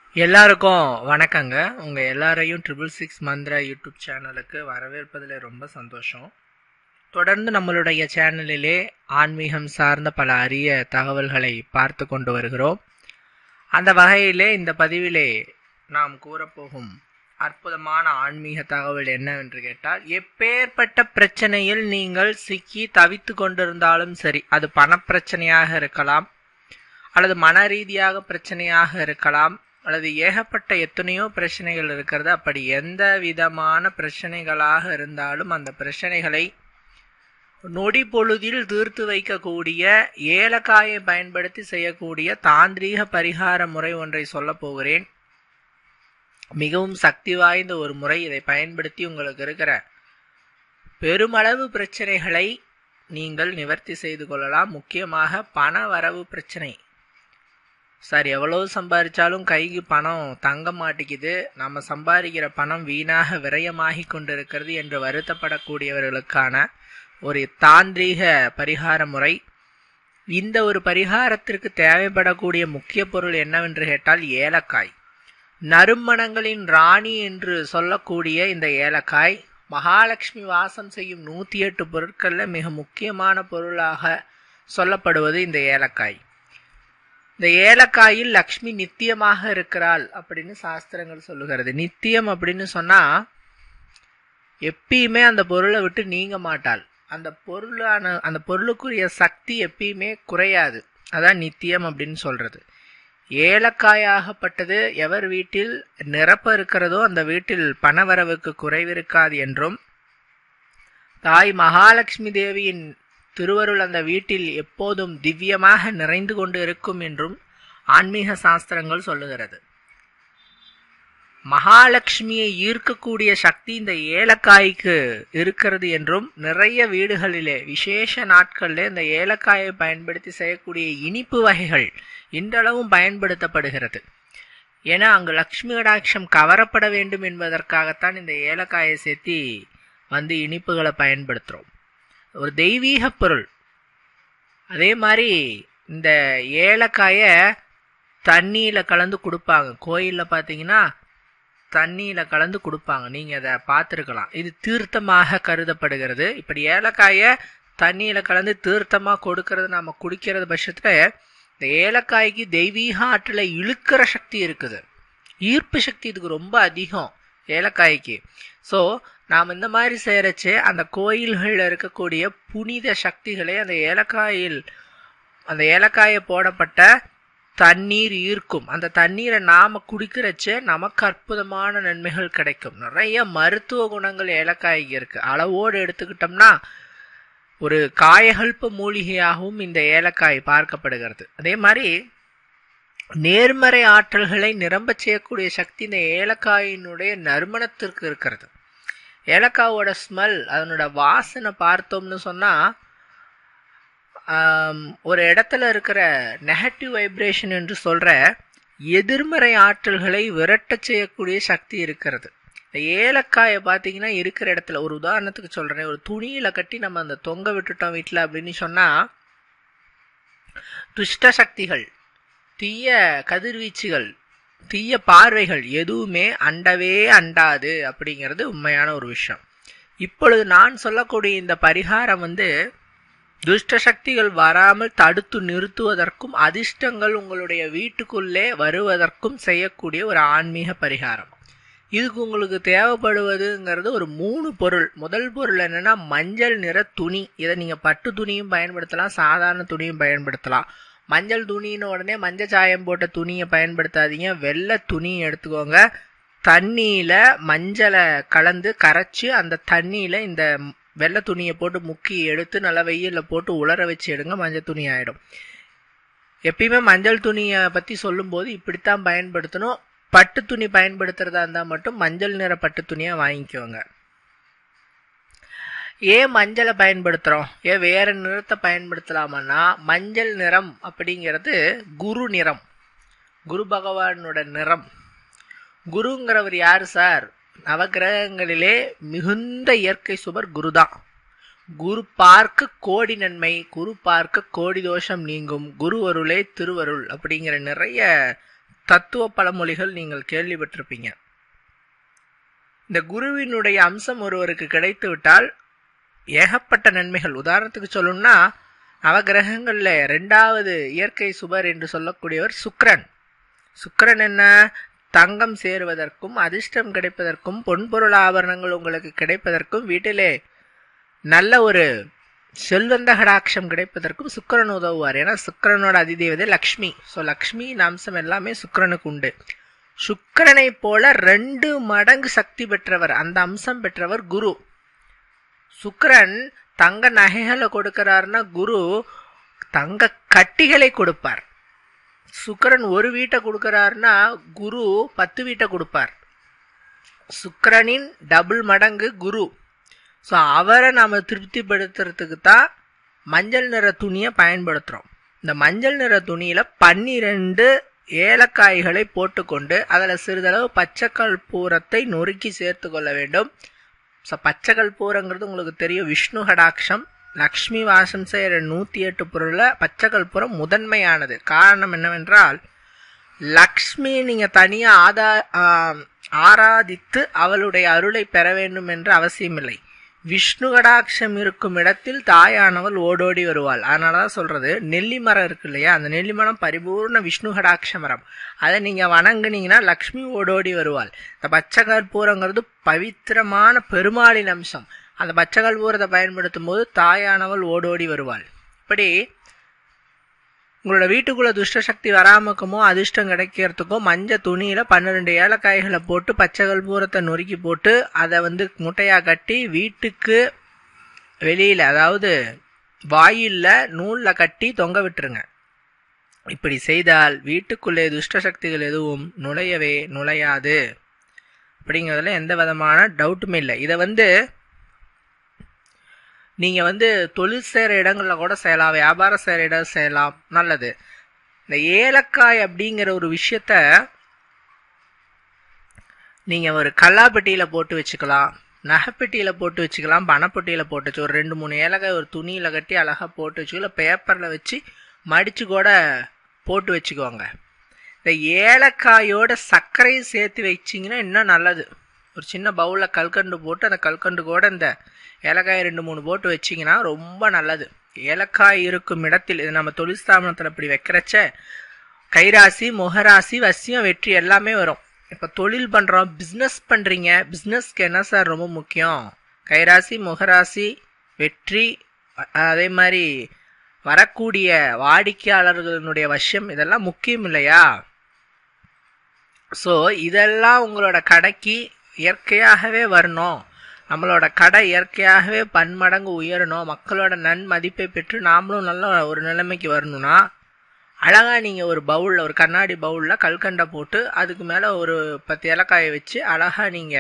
எல்லாருக்கும் வணக்கங்க. உங்க எல்லாரையும் 666 மந்த்ரா யூடியூப் சேனலுக்கு வரவேற்பதில் ரொம்ப சந்தோஷம். தொடர்ந்து நம்மளுடைய சேனலிலே ஆன்மீகம் சார்ந்த பல அரிய தகவல்களை பார்த்து கொண்டு வருகிறோம். அந்த வகையிலே இந்த பதிவிலே நாம் கூறப்போகும் அற்புதமான ஆன்மீக தகவல் என்னவென்று கேட்டால், எப்பேற்பட்ட பிரச்சனையில் நீங்கள் சிக்கி தவித்து கொண்டிருந்தாலும் சரி, அது பணப்பிரச்சனையாக இருக்கலாம், அல்லது மன ரீதியாக பிரச்சனையாக இருக்கலாம், அல்லது ஏகப்பட்ட எத்தனையோ பிரச்சனைகள் இருக்கிறது. அப்படி எந்த விதமான பிரச்சனைகளாக இருந்தாலும் அந்த பிரச்சனைகளை நொடி பொழுதில் தீர்த்து வைக்கக்கூடிய ஏலக்காயை பயன்படுத்தி செய்யக்கூடிய தாந்திரீக பரிகார முறை ஒன்றை சொல்ல போகிறேன். மிகவும் சக்தி வாய்ந்த ஒரு முறை. இதை பயன்படுத்தி உங்களுக்கு இருக்கிற பெருமளவு பிரச்சனைகளை நீங்கள் நிவர்த்தி செய்து கொள்ளலாம். முக்கியமாக பண வரவு பிரச்சனை. சார், எவ்வளவு சம்பாதிச்சாலும் கைக்கு பணம் தங்க மாட்டேங்குது, நம்ம சம்பாதிக்கிற பணம் வீணாக விரயமாகி கொண்டிருக்கிறது என்று வருத்தப்படக்கூடியவர்களுக்கான ஒரு தாந்திரீக பரிகார முறை. இந்த ஒரு பரிகாரத்திற்கு தேவைப்படக்கூடிய முக்கிய பொருள் என்னவென்று கேட்டால் ஏலக்காய். நறுமணங்களின் ராணி என்று சொல்லக்கூடிய இந்த ஏலக்காய் மகாலட்சுமி வாசம் செய்யும் 108 பொருட்களில் மிக முக்கியமான பொருளாக சொல்லப்படுவது இந்த ஏலக்காய். இந்த ஏலக்காயில் லக்ஷ்மி நித்தியமாக இருக்கிறாள் அப்படின்னு சாஸ்திரங்கள் சொல்லுகிறது. நித்தியம் அப்படின்னு சொன்னா எப்பயுமே அந்த பொருளை விட்டு நீங்க மாட்டாள். அந்த பொருளுக்குரிய சக்தி எப்பயுமே குறையாது. அதான் நித்தியம் அப்படின்னு சொல்றது. ஏலக்காயாகப்பட்டது எவர் வீட்டில் நிரப்ப இருக்கிறதோ அந்த வீட்டில் பணவரவுக்கு குறைவிருக்காது என்றும், தாய் மகாலட்சுமி தேவியின் திருவருள் அந்த வீட்டில் எப்போதும் திவ்யமாக நிறைந்து கொண்டு இருக்கும் என்றும் ஆன்மீக சாஸ்திரங்கள் சொல்லுகிறது. மகாலட்சுமியை ஈர்க்கக்கூடிய சக்தி இந்த ஏலக்காய்க்கு இருக்கிறது என்றும், நிறைய வீடுகளிலே விசேஷ நாட்களிலே இந்த ஏலக்காயை பயன்படுத்தி செய்யக்கூடிய இனிப்பு வகைகள் இன்றளவும் பயன்படுத்தப்படுகிறது. ஏன்னா அங்கு லக்ஷ்மி கடாட்சம் கவரப்பட வேண்டும் என்பதற்காகத்தான் இந்த ஏலக்காயை சேர்த்தி இனிப்புகளை பயன்படுத்துகிறோம். ஒரு தெய்வீக பொருள். அதே மாதிரி இந்த ஏலக்காயை தண்ணியில் கலந்து கொடுப்பாங்க. கோயிலில் பார்த்தீங்கன்னா தண்ணியில் கலந்து கொடுப்பாங்க. நீங்கள் அதை பார்த்துருக்கலாம். இது தீர்த்தமாக கருதப்படுகிறது. இப்படி ஏலக்காயை தண்ணியில் கலந்து தீர்த்தமாக கொடுக்கறது நம்ம குடிக்கிறது பட்சத்தில் இந்த ஏலக்காய்க்கு தெய்வீக ஆற்றலை இழுக்கிற சக்தி இருக்குது. ஈர்ப்பு சக்தி இதுக்கு ரொம்ப அதிகம் ஏலக்காய்க்கு. ஸோ நாம் இந்த மாதிரி செய்கிறச்சு அந்த கோயில்களில் இருக்கக்கூடிய புனித சக்திகளை அந்த ஏலக்காயை போடப்பட்ட தண்ணீர் ஈர்க்கும். அந்த தண்ணீரை நாம குடிக்கிறச்சு நமக்கு அற்புதமான நன்மைகள் கிடைக்கும். நிறைய மருத்துவ குணங்கள் ஏலக்காய்க்கு இருக்கு. அளவோடு எடுத்துக்கிட்டோம்னா ஒரு காயகல்ப மூலிகையாகவும் இந்த ஏலக்காய் பார்க்கப்படுகிறது. அதே மாதிரி நேர்மறை ஆற்றல்களை நிரம்ப செய்யக்கூடிய சக்தி இந்த ஏலக்காயினுடைய நறுமணத்திற்கு இருக்கிறது. ஏலக்காவோட ஸ்மெல், அதனோட வாசனை பார்த்தோம்னு சொன்னா ஒரு இடத்துல இருக்கிற நெகட்டிவ் வைப்ரேஷன் என்று சொல்ற எதிர்மறை ஆற்றல்களை விரட்ட செய்யக்கூடிய சக்தி இருக்கிறது. இந்த ஏலக்காயை பார்த்தீங்கன்னா இருக்கிற இடத்துல, ஒரு உதாரணத்துக்கு சொல்றேன், ஒரு துணியில கட்டி நம்ம அந்த தொங்க விட்டுட்டோம் வீட்டில் அப்படின்னு சொன்னா துஷ்ட சக்திகள், தீய கதிர்வீச்சுகள், தீய பார்வைகள் எதுவுமே அண்டவே அண்டாது அப்படிங்கிறது உண்மையான ஒரு விஷயம். இப்பொழுது நான் சொல்லக்கூடிய இந்த பரிகாரம் துஷ்ட சக்திகள் வராமல் தடுத்து நிறுத்துவதற்கும் அதிர்ஷ்டங்கள் உங்களுடைய வீட்டுக்குள்ளே வருவதற்கும் செய்யக்கூடிய ஒரு ஆன்மீக பரிகாரம். இதுக்கு உங்களுக்கு தேவைப்படுவதுங்கிறது ஒரு 3 பொருள். முதல் பொருள் என்னன்னா மஞ்சள் நிற துணி. இதை நீங்க பட்டு துணியும் பயன்படுத்தலாம், சாதாரண துணியும் பயன்படுத்தலாம். மஞ்சள் துணின்னு உடனே மஞ்சள் சாயம் போட்ட துணியை பயன்படுத்தாதீங்க. வெள்ளை துணி எடுத்துக்கோங்க. தண்ணியில மஞ்சளை கலந்து கரைச்சு அந்த தண்ணியில இந்த வெள்ளை துணியை போட்டு முக்கி எடுத்து நல்லா வெயில போட்டு உலர வச்சு எடுங்க. மஞ்சள் துணி ஆயிடும். எப்பயுமே மஞ்சள் துணியை பத்தி சொல்லும் போது இப்படித்தான் பயன்படுத்தணும். பட்டு துணி பயன்படுத்துறதா இருந்தா மட்டும் மஞ்சள் நிற பட்டு துணியா வாங்கிக்கோங்க. ஏன் மஞ்சளை பயன்படுத்துறோம், ஏன் வேற நிறத்தை பயன்படுத்தலாமன்னா, மஞ்சள் நிறம் அப்படிங்கிறது குரு நிறம், குரு பகவானோட நிறம். குருங்கிறவர் யாரு சார்? நவகிரகங்களிலே மிகுந்த இயற்கை சுபர் குருதான். குரு பார்க்க கோடி நன்மை, குரு பார்க்க கோடி தோஷம் நீங்கும், குரு அருளே திருவருள் அப்படிங்கிற நிறைய தத்துவ பழமொழிகள் நீங்கள் கேள்விப்பட்டிருப்பீங்க. இந்த குருவினுடைய அம்சம் ஒருவருக்கு கிடைத்து விட்டால் ஏகப்பட்ட நன்மைகள். உதாரணத்துக்கு சொல்லணும்னா, நவகிரகங்கள்ல 2வது இயற்கை சுபர் என்று சொல்லக்கூடியவர் சுக்கிரன். சுக்கிரன் என்ன? தங்கம் சேருவதற்கும், அதிர்ஷ்டம் கிடைப்பதற்கும், பொன்பொருள் ஆபரணங்கள் உங்களுக்கு கிடைப்பதற்கும், வீட்டிலே நல்ல ஒரு செல்வந்த கடாட்சம் கிடைப்பதற்கும் சுக்கிரன் உதவுவார். ஏன்னா சுக்கிரனோட அதிதேவதை லக்ஷ்மி. ஸோ லக்ஷ்மியின் அம்சம் எல்லாமே சுக்கிரனுக்கு உண்டு. சுக்கிரனை போல 2 மடங்கு சக்தி பெற்றவர், அந்த அம்சம் பெற்றவர் குரு. சுக்கிரன் தங்க நகைகளை கொடுக்கிறார்னா குரு தங்க கட்டிகளை கொடுப்பார். சுக்கிரன் ஒரு வீட்டை கொடுக்கிறார்னா குரு 10 வீட்டை கொடுப்பார். சுக்கிரனின் டபுள் மடங்கு குரு. ஸோ அவரை நாம் திருப்திப்படுத்துறதுக்கு தான் மஞ்சள் நிற துணியை பயன்படுத்துகிறோம். இந்த மஞ்சள் நிற துணியில் 12 ஏலக்காய்களை போட்டுக்கொண்டு அதில் சிறிதளவு பச்சை கற்பூரத்தை நொறுக்கி சேர்த்து கொள்ள வேண்டும். ஸோ பச்சை கற்பூரங்கிறது உங்களுக்கு தெரியும், விஷ்ணு கடாட்சம். லக்ஷ்மி வாசம் செய்கிற 108 பொருளில் பச்சை கற்பூரம் முதன்மையானது. காரணம் என்னவென்றால், லக்ஷ்மி நீங்கள் தனியாக ஆராதித்து அவளுடைய அருளை பெற வேண்டும் என்று அவசியமில்லை. விஷ்ணு கடாட்சம் இருக்கும் இடத்தில் தாயானவள் ஓடோடி வருவாள். அதனாலதான் சொல்றது, நெல்லி மரம் இருக்கு இல்லையா, அந்த நெல்லி மரம் பரிபூர்ண விஷ்ணு கடாட்ச மரம். அதை நீங்க வணங்குனீங்கன்னா லக்ஷ்மி ஓடோடி வருவாள். இந்த பச்சை கற்பூரங்கிறது பவித்திரமான பெருமாளின் அம்சம். அந்த பச்சை கற்பூரத்தை பயன்படுத்தும் போது தாயானவள் ஓடோடி வருவாள். இப்படி உங்களோட வீட்டுக்குள்ள துஷ்ட சக்தி வராமக்குமோ அதிர்ஷ்டம் கிடைக்கிறதுக்கோ மஞ்சள் துணியில 12 ஏலக்காய்களை போட்டு பச்சை கற்பூரத்தை நொறுக்கி போட்டு அதை முட்டையா கட்டி வீட்டுக்கு வெளியில, அதாவது வாயில்ல நூல்ல கட்டி தொங்க விட்டுருங்க. இப்படி செய்தால் வீட்டுக்குள்ளே துஷ்ட சக்திகள் எதுவும் நுழையவே நுழையாது. அப்படிங்கிறதுல எந்த விதமான டவுட்டுமே இல்லை. இதை நீங்க தொழில் செய்கிற இடங்கள்ல கூட செய்யலாம், வியாபாரம் செய்கிற இடம் செய்யலாம், நல்லது. இந்த ஏலக்காய் அப்படிங்கிற ஒரு விஷயத்த நீங்க ஒரு கல்லாப்பெட்டியில போட்டு வச்சுக்கலாம், நகைப்பெட்டியில போட்டு வச்சுக்கலாம், பணப்பெட்டியில போட்டு வச்சு ஒரு 2-3 ஏலக்காய் ஒரு துணியில கட்டி அழகா போட்டு வச்சுக்கலாம், பேப்பர்ல வச்சு மடிச்சு கூட போட்டு வச்சுக்கோங்க. இந்த ஏலக்காயோட சர்க்கரையும் சேர்த்து வச்சிங்கன்னா இன்னும் நல்லது. ஒரு சின்ன பவுலில் கல்கண்டு போட்டு அந்த கல்கண்டு கூட இந்த ஏலக்காய் 2-3 போட்டு வச்சிங்கன்னா ரொம்ப நல்லது. ஏலக்காய் இருக்கும் இடத்தில், இது நம்ம தொழில் ஸ்தாபனத்தில் இப்படி வைக்கிறச்ச கைராசி, முகராசி, வசியம், வெற்றி எல்லாமே வரும். இப்போ தொழில் பண்ணுறோம், பிஸ்னஸ் பண்ணுறீங்க, பிஸ்னஸ்க்கு என்ன சார் ரொம்ப முக்கியம்? கைராசி, முகராசி, வெற்றி, அதே மாதிரி வரக்கூடிய வாடிக்கையாளர்களுடைய வசியம், இதெல்லாம் முக்கியம் இல்லையா? ஸோ இதெல்லாம் உங்களோட கடைக்கு இயற்கையாகவே வரணும். நம்மளோட கடை இயற்கையாகவே பன்மடங்கு உயரணும், மக்களோட நன்மதிப்பை பெற்று நாமளும் நல்ல ஒரு நிலைமைக்கு வரணும்னா அழகா நீங்க ஒரு பவுல்ல, ஒரு கண்ணாடி பவுல்ல கல்கண்டை போட்டு அதுக்கு மேல ஒரு 10 ஏலக்காயை வச்சு அழகா நீங்க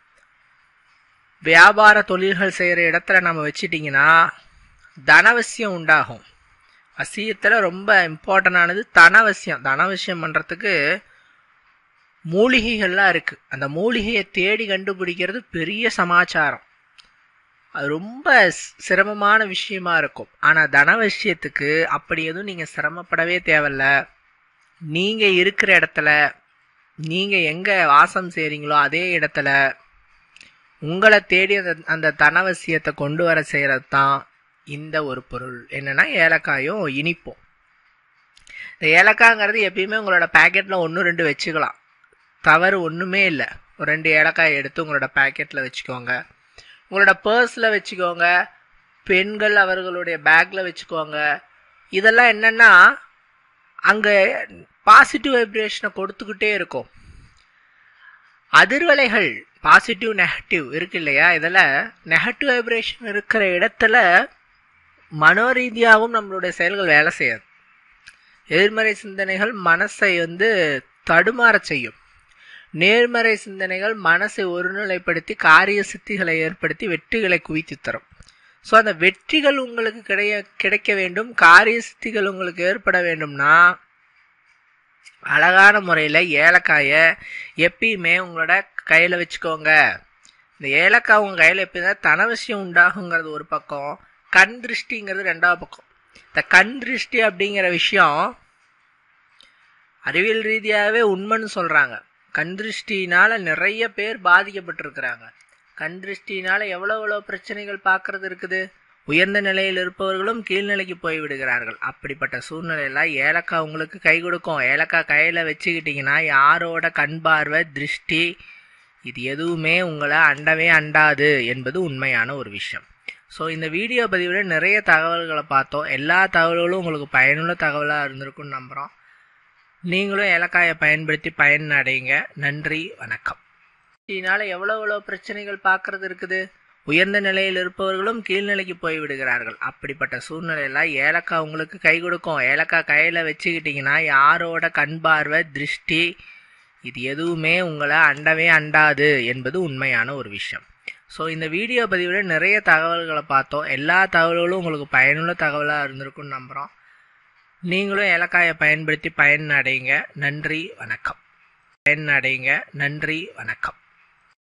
வியாபார தொழில்கள் செய்யற இடத்துல நம்ம வச்சிட்டீங்கன்னா தனவசியம் உண்டாகும். வசியத்துல ரொம்ப இம்பார்ட்டன்டானது தனவசியம். தனவசியம் பண்றதுக்கு மூலிகைகள்லாம் இருக்கு. அந்த மூலிகையை தேடி கண்டுபிடிக்கிறது பெரிய சமாச்சாரம். அது ரொம்ப சிரமமான விஷயமா இருக்கும். ஆனா தனவசியத்துக்கு அப்படி எதுவும் நீங்க சிரமப்படவே தேவையில்ல. நீங்க இருக்கிற இடத்துல, நீங்க எங்க வாசம் செய்றீங்களோ அதே இடத்துல உங்களை தேடி அந்த தனவசியத்தை கொண்டு வர செய்யறது தான் இந்த ஒரு பொருள். என்னன்னா ஏலக்காயும் இனிப்போம். இந்த ஏலக்காய்ங்கிறது எப்பயுமே உங்களோட பேக்கெட்ல 1-2 வச்சுக்கலாம், தவறு ஒண்ணுமே இல்லை. ஒரு 2 ஏலக்காய் எடுத்து உங்களோட பேக்கெட்ல வச்சுக்கோங்க, உங்களோட பர்ஸ்ல வச்சுக்கோங்க, பெண்கள் அவர்களுடைய பேக்ல வச்சுக்கோங்க. இதெல்லாம் என்னன்னா அங்க பாசிட்டிவ் வைப்ரேஷனை கொடுத்துக்கிட்டே இருக்கும். அதிர்வலைகள் பாசிட்டிவ் நெகட்டிவ் இருக்கு இல்லையா, இதுல நெகட்டிவ் வைப்ரேஷன் இருக்கிற இடத்துல மனோரீதியாகவும் நம்மளுடைய செயல்கள் வேலை செய்யாது. எதிர்மறை சிந்தனைகள் மனசை தடுமாற செய்யும். நேர்மறை சிந்தனைகள் மனசை ஒருநிலைப்படுத்தி காரிய சித்திகளை ஏற்படுத்தி வெற்றிகளை குவித்து தரும். ஸோ அந்த வெற்றிகள் உங்களுக்கு கிடைக்க வேண்டும், காரிய சித்திகள் உங்களுக்கு ஏற்பட வேண்டும்னா அழகான முறையில் ஏலக்காயை எப்பயுமே உங்களோட கையில் வச்சுக்கோங்க. இந்த ஏலக்காய் உங்கள் கையில் எப்படின்னா தனவசியம் உண்டாகுங்கிறது ஒரு பக்கம், கண் திருஷ்டிங்கிறது 2வது பக்கம். இந்த கண் திருஷ்டி அப்படிங்கிற விஷயம் அறிவியல் ரீதியாகவே உண்மைன்னு சொல்கிறாங்க. கண் திருஷ்டினால் நிறைய பேர் பாதிக்கப்பட்டிருக்கிறாங்க. கண் திருஷ்டினால் எவ்வளோ பிரச்சனைகள் பார்க்கறது இருக்குது. உயர்ந்த நிலையில் இருப்பவர்களும் கீழ்நிலைக்கு போய் விடுகிறார்கள். அப்படிப்பட்ட சூழ்நிலையில ஏலக்காய் உங்களுக்கு கை கொடுக்கும். ஏலக்காய் கையில் வச்சுக்கிட்டிங்கன்னா யாரோட கண் பார்வை திருஷ்டி இது எதுவுமே உங்களை அண்டவே அண்டாது என்பது உண்மையான ஒரு விஷயம். ஸோ இந்த வீடியோ பதிவில் நிறைய தகவல்களை பார்த்தோம். எல்லா தகவல்களும் உங்களுக்கு பயனுள்ள தகவலாக இருந்திருக்குன்னு நம்புகிறோம். நீங்களும் ஏலக்காயை பயன்படுத்தி பயன் அடைங்க. நன்றி, வணக்கம். இதனால எவ்வளோ பிரச்சனைகள் பார்க்கறது இருக்குது. உயர்ந்த நிலையில் இருப்பவர்களும் கீழ்நிலைக்கு போய் விடுகிறார்கள். அப்படிப்பட்ட சூழ்நிலையில ஏலக்காய் உங்களுக்கு கை கொடுக்கும். ஏலக்காய் கையில் வச்சுக்கிட்டிங்கன்னா யாரோட கண் பார்வை திருஷ்டி இது எதுவுமே உங்களை அண்டவே அண்டாது என்பது உண்மையான ஒரு விஷயம். ஸோ இந்த வீடியோ பதிவில் நிறைய தகவல்களை பார்த்தோம். எல்லா தகவல்களும் உங்களுக்கு பயனுள்ள தகவலாக இருந்திருக்குன்னு நம்புகிறோம். நீங்களும் ஏலக்காயை பயன்படுத்தி பயன் அடைங்க. நன்றி, வணக்கம். பயன் அடைங்க. நன்றி, வணக்கம்.